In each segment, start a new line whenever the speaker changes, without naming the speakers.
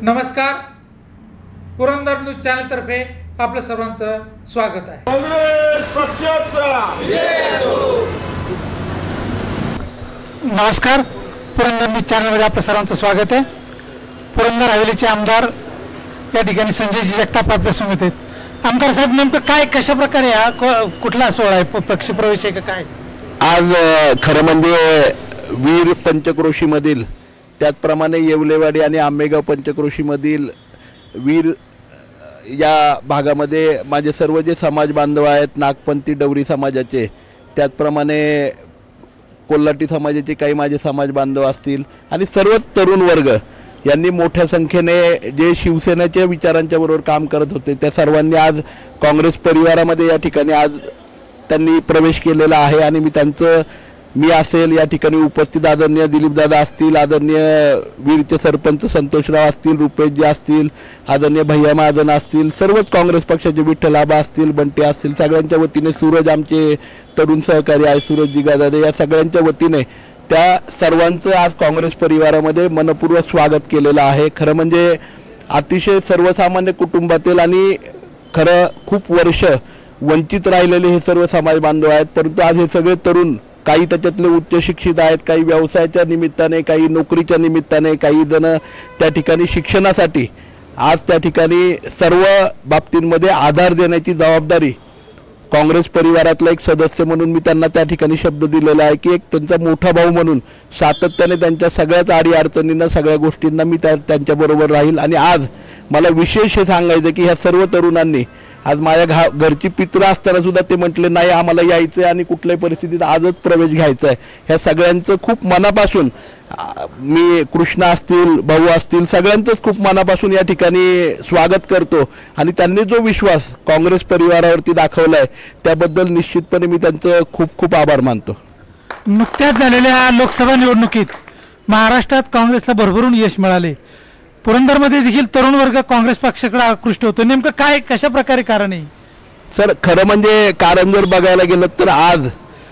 नमस्कार, Purandar news channel तर्फे आपलं सर्वांचं स्वागत आहे।
काँग्रेस पक्षाचा
नमस्कार, पुरंदर न्यूज चॅनलमध्ये आपलं सर्वांचं स्वागत आहे। पुरंदर हवेलीचे आमदार या ठिकाणी संजयजी जगताप आपल्यासमोर आहेत। आमदार साहेब, नेमकं काय कशा प्रकारे हा कुठला सोहळा आहे, पक्षप्रवेश आहे का काय?
आज खरं म्हणजे वीर पंचक्रोशीमधील त्याचप्रमाणे येवलेवाडी आणि आंबेगाव पंचक्रोशीमधील वीर या भागामध्ये माझे सर्व जे समाज बांधव आहेत, नागपंथी डवरी समाजाचे, त्याचप्रमाणे कोल्हाटी समाजाचे काही माझे समाज बांधव असतील आणि सर्वच तरुण वर्ग यांनी मोठ्या संख्येने जे शिवसेनेच्या विचारांच्या बरोबर काम करत होते त्या सर्वांनी आज काँग्रेस परिवारामध्ये या ठिकाणी आज त्यांनी प्रवेश केलेला आहे। आणि मी असेल या ठिकाणी उपस्थित आदरणीय दिलीपदादा असतील, आदरणीय वीरचे सरपंच संतोषराव असतील, रुपेशजी असतील, आदरणीय भैया महाजन असतील, सर्वच काँग्रेस पक्षाचे विठ्ठल आबा असतील, बंटी असतील, सगळ्यांच्या वतीने सूरज आमचे तरुण सहकारी आहे सूरजजी गादादे, या सगळ्यांच्या वतीने त्या सर्वांचं आज काँग्रेस परिवारामध्ये मनपूर्वक स्वागत केलेलं आहे। खरं म्हणजे अतिशय सर्वसामान्य कुटुंबातील आणि खरं खूप वर्ष वंचित राहिलेले हे सर्व समाज बांधव आहेत, परंतु आज हे सगळे तरुण, काही त्याच्यातले उच्च शिक्षित आहेत, काही व्यवसायाच्या निमित्ताने, काही नोकरीच्या निमित्ताने, काही जण त्या ठिकाणी शिक्षणासाठी आज त्या ठिकाणी सर्व बाबतींमध्ये आधार देण्याची जबाबदारी काँग्रेस परिवारातला एक सदस्य म्हणून मी त्यांना त्या ठिकाणी शब्द दिलेला आहे की एक त्यांचा मोठा भाऊ म्हणून सातत्याने त्यांच्या सगळ्याच अडीअडचणींना, सगळ्या गोष्टींना मी त्यांच्याबरोबर राहील। आणि आज मला विशेष हे सांगायचं की ह्या सर्व तरुणांनी आज माझ्या घरची पित्र असताना सुद्धा ते म्हटले नाही आम्हाला यायचं आहे आणि कुठल्याही परिस्थितीत आजच प्रवेश घ्यायचा आहे। ह्या सगळ्यांचं खूप मनापासून मी कृष्णा असतील, भाऊ असतील, सगळ्यांचंच खूप मनापासून या ठिकाणी स्वागत करतो। आणि त्यांनी जो विश्वास काँग्रेस परिवारावरती दाखवला आहे त्याबद्दल निश्चितपणे मी त्यांचं खूप खूप आभार मानतो।
नुकत्याच झालेल्या लोकसभा निवडणुकीत महाराष्ट्रात काँग्रेसला भरभरून यश मिळाले, पुरंदरमध्ये देखील तरुण वर्ग काँग्रेस पक्षाकडे आकृष्ट होतो, नेमकं काय कशा प्रकारे कारण आहे?
सर, खरं म्हणजे कारण जर बघायला गेलं तर आज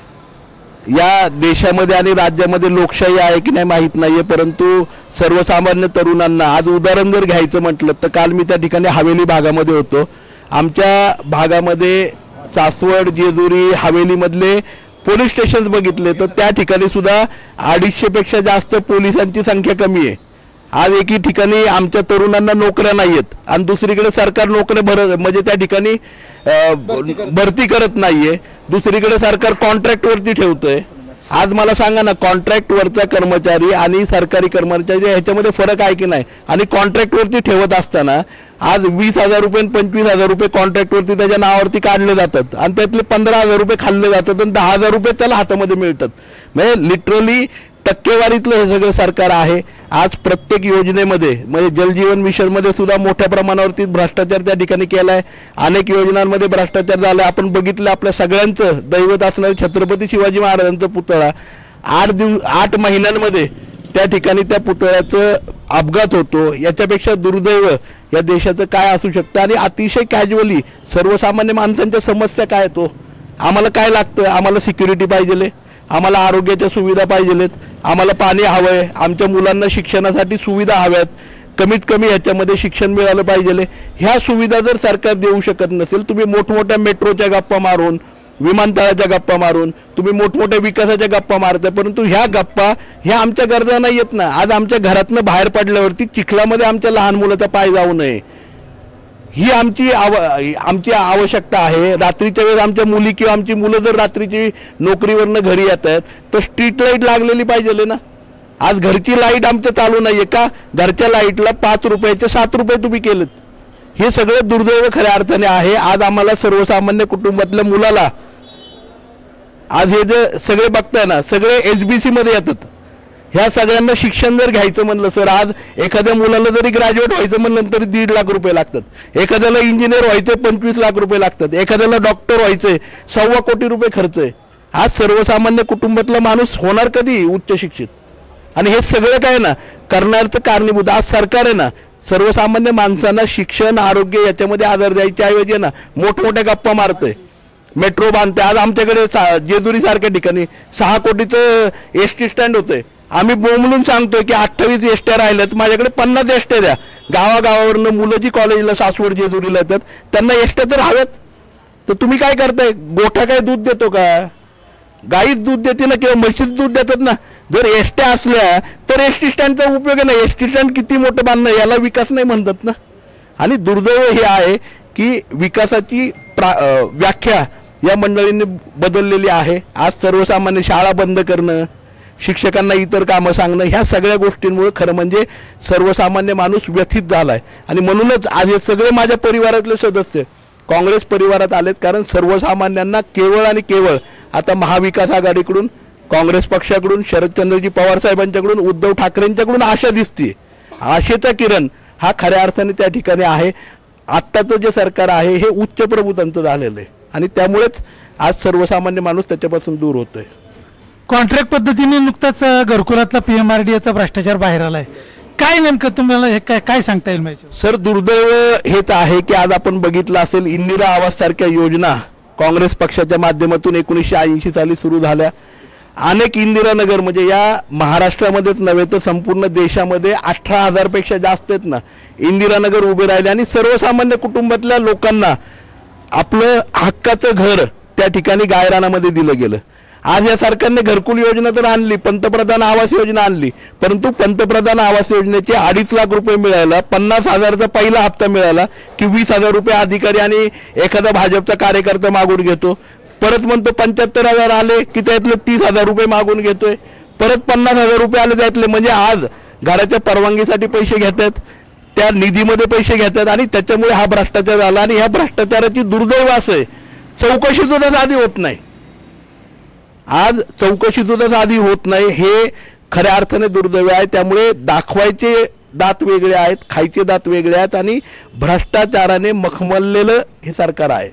या देशामध्ये आणि राज्यामध्ये लोकशाही आहे की नाही माहीत नाहीये, परंतु सर्वसामान्य तरुणांना आज उदाहरण जर घ्यायचं म्हटलं तर काल मी त्या ठिकाणी हवेली भागामध्ये होतो। आमच्या भागामध्ये सासवड, जेजुरी, हवेलीमधले पोलीस स्टेशन्स बघितले तर त्या ठिकाणी सुद्धा 250 पेक्षा जास्त पोलिसांची संख्या कमी आहे। आज एकी ठिकाणी आमच्या तरुणांना नोकऱ्या नाहीयेत आणि दुसरीकडे सरकार नोकऱ्या म्हणजे त्या ठिकाणी भरती करत नाहीये, दुसरीकडे सरकार कॉन्ट्रॅक्टवरती ठेवतोय। आज मला सांगा ना, कॉन्ट्रॅक्टवरचा कर्मचारी आणि सरकारी कर्मचारी ह्याच्यामध्ये फरक आहे की नाही? आणि कॉन्ट्रॅक्टवरती ठेवत असताना आज 20,000 रुपये आणि 25,000 रुपये कॉन्ट्रॅक्टवरती त्याच्या नावावरती काढले जातात आणि त्यातले 15,000 रुपये खाल्ले जातात आणि 10,000 रुपये त्याला हातामध्ये मिळतात। म्हणजे लिटरली टक्केवारीतलं हे सगळं सरकार आहे। आज प्रत्येक योजनेमध्ये म्हणजे जलजीवन मिशनमध्ये सुद्धा मोठ्या प्रमाणावरती भ्रष्टाचार त्या ठिकाणी केला आहे, अनेक योजनांमध्ये भ्रष्टाचार झाला। आपण बघितलं आपल्या सगळ्यांचं दैवत असणारे छत्रपती शिवाजी महाराजांचा पुतळा 8 महिन्यांमध्ये त्या ठिकाणी त्या पुतळ्याचं अपघात होतो, याच्यापेक्षा दुर्दैव या देशाचं काय असू शकतं? आणि अतिशय कॅज्युअली सर्वसामान्य माणसांच्या समस्या काय येतो, आम्हाला काय लागतं? आम्हाला सिक्युरिटी पाहिजे, आम्हाला आरोग्याच्या सुविधा पाहिजेत, आम्हाला पाणी हवंय, आमच्या मुलांना शिक्षणासाठी सुविधा हव्यात, कमीत कमी ह्याच्यामध्ये शिक्षण मिळालं पाहिजे। ह्या सुविधा जर सरकार देऊ शकत नसेल, तुम्ही मोठमोठ्या मेट्रोच्या गप्पा मारून, विमानतळाच्या गप्पा मारून तुम्ही मोठमोठ्या विकासाच्या गप्पा मारता, परंतु ह्या गप्पा ह्या आमच्या गरजा नाही येत ना। आज आमच्या घरातनं बाहेर पडल्यावरती चिखलामध्ये आमच्या लहान मुलाचा पाय जाऊ नये ही आमची आवश्यकता आहे। रात्रीच्या वेळेस आमच्या मुली किंवा आमची मुलं जर रात्रीची नोकरीवरनं घरी येत आहेत तर स्ट्रीट लाईट लागलेली पाहिजे ना। आज घरची लाईट आमचं चालू नाहीये का? घरच्या लाईटला 5 रुपयाचे 7 रुपये तुम्ही केलेत, हे सगळं दुर्दैव खऱ्या अर्थाने आहे। आज आम्हाला सर्वसामान्य कुटुंबातल्या मुलाला आज हे जे सगळे बघताय ना, सगळे SBC मध्ये येतात। ह्या सगळ्यांना शिक्षण जर घ्यायचं म्हणलं सर, आज एखाद्या मुलाला जरी ग्रॅज्युएट व्हायचं म्हणलं तरी 1.5 लाख रुपये लागतात, एखाद्याला इंजिनियर व्हायचं 25 लाख रुपये लागतात, एखाद्याला डॉक्टर व्हायचंय 1.25 कोटी रुपये खर्च आहे। आज सर्वसामान्य कुटुंबातला माणूस होणार कधी उच्च शिक्षित? आणि हे सगळं काय ना करण्याचं कारणीभूत आज सरकार आहे ना। सर्वसामान्य माणसांना शिक्षण, आरोग्य याच्यामध्ये आधार द्यायच्या ऐवजी ना मोठमोठ्या गप्पा मारतोय, मेट्रो बांधते। आज आमच्याकडे जेजुरी सारख्या ठिकाणी 6 कोटीचं ST स्टँड होतंय, आम्ही बोंबलून सांगतोय की 28 एसट्या राहिल्यात, माझ्याकडे 50 एसट्या द्या, गावागावावरनं मुलं जी कॉलेजला सासवड जेजुरीला येतात त्यांना एसट्या तर हव्यात. तर तुम्ही काय करताय? गोठा काय दूध देतो का? गाईच दूध देते ना किंवा म्हशीच दूध देतात ना. जर एसट्या असल्या तर एसटी स्टँडचा उपयोग नाही. एसटी स्टँड किती मोठं बांधणं याला विकास नाही म्हणतात ना. आणि दुर्दैव हे आहे की विकासाची व्याख्या या मंडळींनी बदललेली आहे. आज सर्वसामान्य शाळा बंद करणं, शिक्षकांना इतर कामं सांगणं, ह्या सगळ्या गोष्टींमुळे खरं म्हणजे सर्वसामान्य माणूस व्यथित झाला आहे. आणि म्हणूनच आज हे सगळे माझ्या परिवारातले सदस्य काँग्रेस परिवारात आलेत. कारण सर्वसामान्यांना केवळ आणि केवळ आता महाविकास आघाडीकडून, काँग्रेस पक्षाकडून, शरदचंद्रजी पवार साहेबांच्याकडून, उद्धव ठाकरेंच्याकडून आशा दिसते. आशेचा किरण हा खऱ्या अर्थाने त्या ठिकाणी आहे. आत्ताचं जे सरकार आहे हे उच्च प्रभूतांचं झालेलं आहे आणि त्यामुळेच आज सर्वसामान्य माणूस त्याच्यापासून दूर होतोय.
कॉन्ट्रॅक्ट पद्धतीने नुकताच घरकुलातला PMRDAचा भ्रष्टाचार बाहेर आलाय. काय नेमकं तुम्हाला हे काय सांगता येईल माहिती?
सर, दुर्दैव हेच आहे की आज आपण बघितलं असेल इंदिरा आवास सारख्या योजना काँग्रेस पक्षाच्या माध्यमातून 1980 साली सुरू झाल्या. अनेक इंदिरानगर म्हणजे या महाराष्ट्रामध्येच नव्हे तर संपूर्ण देशामध्ये 18,000 पेक्षा जास्त आहेत ना इंदिरानगर उभे राहिले आणि सर्वसामान्य कुटुंबातल्या लोकांना आपलं हक्काचं घर त्या ठिकाणी गायरानामध्ये दिलं गेलं. आज या सरकारने घरकुल योजना तर आणली, पंतप्रधान आवास योजना आणली, परंतु पंतप्रधान आवास योजनेचे 2.5 लाख रुपये मिळायला 50,000चा पहिला हप्ता मिळाला की 20,000 रुपये अधिकारी आणि एखादा भाजपचा कार्यकर्ता मागून घेतो. परत म्हणतो 75,000 आले की त्यातले 30,000 रुपये मागून घेतोय. परत 50,000 रुपये आले त्यातले, म्हणजे आज घराच्या परवानगीसाठी पैसे घेतात, त्या निधीमध्ये पैसे घेतात आणि त्याच्यामुळे हा भ्रष्टाचार झाला. आणि ह्या भ्रष्टाचाराची दुर्दैव असं आहे चौकशी सुद्धा साधी होत नाही. आज चौकशी सुद्धा साधी होत नाही हे खऱ्या अर्थाने दुर्दैव आहे. त्यामुळे दाखवायचे दात वेगळे आहेत, खायचे दात वेगळे आहेत आणि भ्रष्टाचाराने मखमललेलं हे सरकार आहे.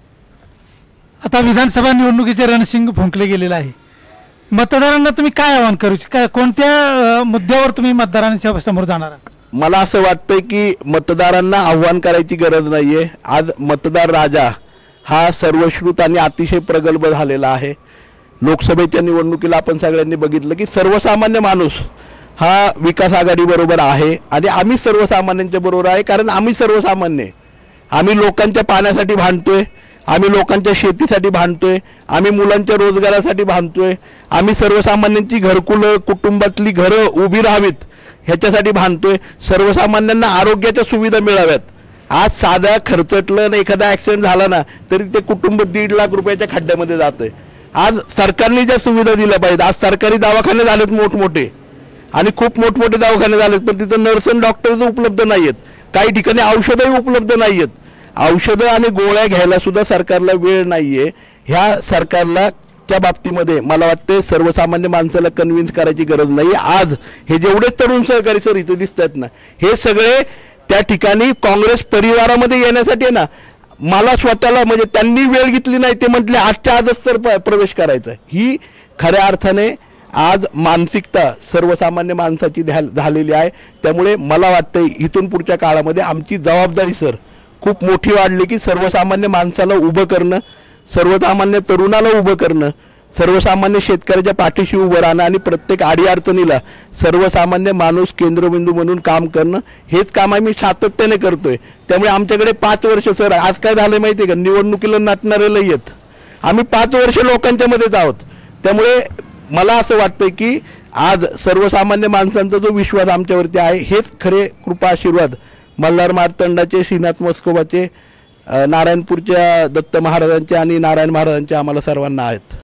आता विधानसभा निवडणुकीचे रणसिंग फुंकले गेलेलं आहे. मतदारांना तुम्ही काय आवाहन करू, कोणत्या मुद्द्यावर तुम्ही मतदारांच्या समोर जाणार?
मला असं वाटतंय की मतदारांना आव्हान करायची गरज नाहीये. आज मतदार राजा हा सर्वश्रुत आणि अतिशय प्रगल्भ झालेला आहे. लोकसभेच्या निवडणुकीला आपण सगळ्यांनी बघितलं की सर्वसामान्य माणूस हा विकास आघाडी बरोबर आहे आणि आम्ही सर्वसामान्यांच्या बरोबर आहे. कारण आम्ही सर्वसामान्य, आम्ही लोकांच्या पाण्यासाठी भांडतोय, आम्ही लोकांच्या शेतीसाठी भांडतोय, आम्ही मुलांच्या रोजगारासाठी भांडतोय, आम्ही सर्वसामान्यांची घरकुलं, कुटुंबातली घरं उभी राहावीत ह्याच्यासाठी भांडतोय, सर्वसामान्यांना आरोग्याच्या सुविधा मिळाव्यात. आज साधा खर्चटलं आणि एखादा ॲक्सिडेंट झाला ना तरी ते कुटुंब 1.5 लाख रुपयाच्या खड्ड्यामध्ये जातंय. आज सरकारने ज्या सुविधा दिल्या पाहिजेत, आज सरकारी दवाखाने झालेत मोठमोठे आणि खूप मोठमोठे दवाखाने झालेत, पण तिथं नर्स आणि डॉक्टर्स उपलब्ध नाही आहेत. काही ठिकाणी औषधही उपलब्ध नाही आहेत. औषधं आणि गोळ्या घ्यायला सुद्धा सरकारला वेळ नाहीये. ह्या सरकारला त्या बाबतीमध्ये मला वाटते सर्वसामान्य माणसाला कन्व्हिन्स करायची गरज नाही. आज हे जेवढे तरुण सहकारी सर इथे दिसत आहेत ना हे सगळे त्या ठिकाणी काँग्रेस परिवारामध्ये येण्यासाठी आहे ना. मला स्वतःला म्हणजे त्यांनी वेळ घेतली नाही, ते म्हटले आजच्या आजच सर प्रवेश करायचा. ही खऱ्या अर्थाने आज मानसिकता सर्वसामान्य माणसाची झालेली आहे. त्यामुळे मला वाटतं इथून पुढच्या काळामध्ये आमची जबाबदारी सर खूप मोठी वाढली की सर्वसामान्य माणसाला उभं करणं, सर्वसामान्य तरुणाला उभं करणं, सर्वसामान्य शेतकऱ्याच्या पाठीशी उभं राहणं आणि प्रत्येक अडीअडचणीला सर्वसामान्य माणूस केंद्रबिंदू म्हणून काम करणं, हेच काम आम्ही सातत्याने करतोय. त्यामुळे आमच्याकडे 5 वर्ष सर आज काय झालं माहिती आहे का, निवडणुकीला नटणारे लई आहेत. आम्ही 5 वर्ष लोकांच्या मध्येच आहोत. त्यामुळे मला असं वाटतं की आज सर्वसामान्य माणसांचा जो विश्वास आमच्यावरती आहे हेच खरे कृपा आशीर्वाद मल्हार मार्तंडाचे, श्रीनाथ मस्कोबाचे, नारायणपूरच्या दत्त महाराजांचे आणि नारायण महाराजांचे आम्हाला सर्वांना आहेत.